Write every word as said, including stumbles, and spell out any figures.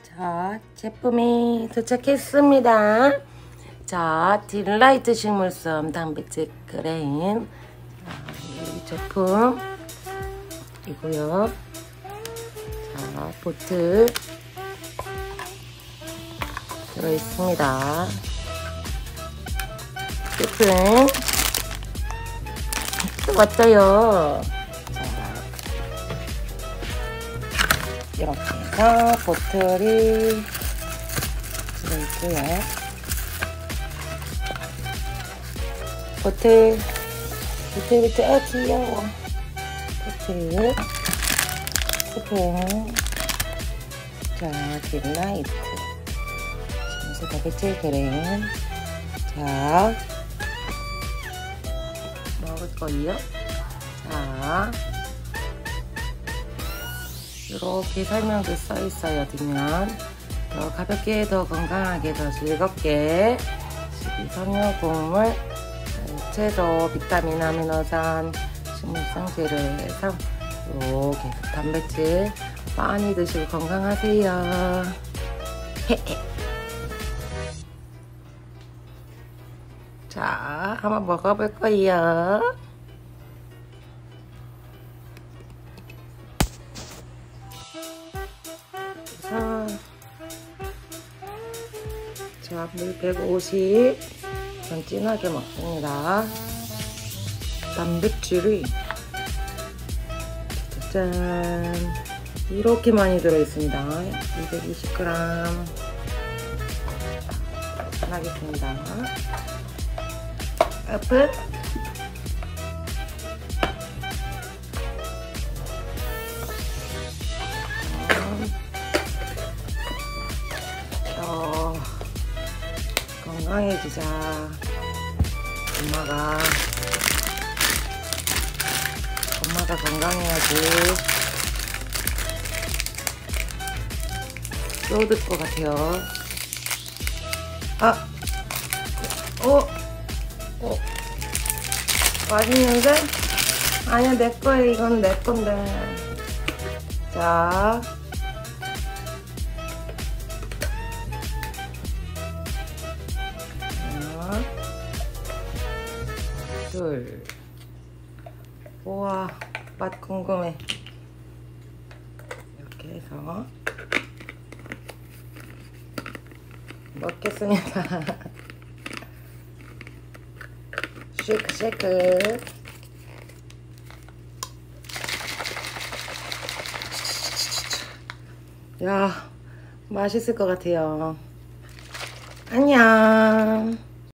자, 제품이 도착했습니다. 자, 딜라이트 식물섬 단백질 크림. 자, 이 제품 이고요. 자, 보틀 들어있습니다. 제품 왔어요. 이렇게 해서 보틀이 들어있고요. 보틀, 보틀, 보틀, 아, 귀여워. 보틀, 스푼, 자, 딜라이트, 심수 단백질 크림, 자, 먹을 거예요. 자, 이렇게 설명도 써있어요. 들면 더 가볍게, 더 건강하게, 더 즐겁게 식이섬유곡물, 채소, 비타민, 아미노산, 식물성 재료에서 이렇게 단백질 많이 드시고 건강하세요. 자, 한번 먹어볼 거예요. 자, 물 백오십. 전 진하게 먹습니다. 단백질이 짠, 이렇게 많이 들어있습니다. 이백이십 그램. 하겠습니다. 오픈. 어, 건강해지자. 엄마가 엄마가 건강해야지. 또 들 것 같아요. 아, 어, 어, 맛있는데? 아니야, 내 거에 이건 내 건데. 자, 하나, 둘. 우와, 맛 궁금해. 이렇게 해서 먹겠습니다. 쉐이크 쉐이크. 야, 맛있을 것 같아요. 안녕.